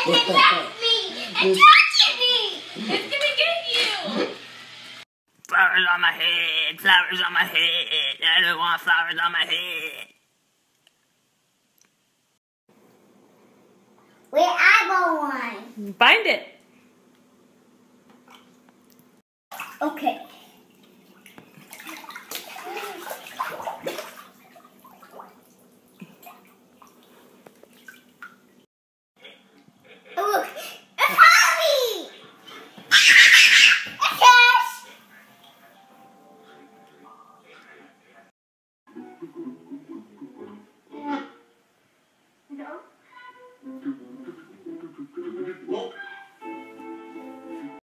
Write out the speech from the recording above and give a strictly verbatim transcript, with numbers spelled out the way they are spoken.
It touched me! It touched me! It's gonna get you! Flowers on my head, flowers on my head. I don't want flowers on my head. Where I go one? Find it. Okay.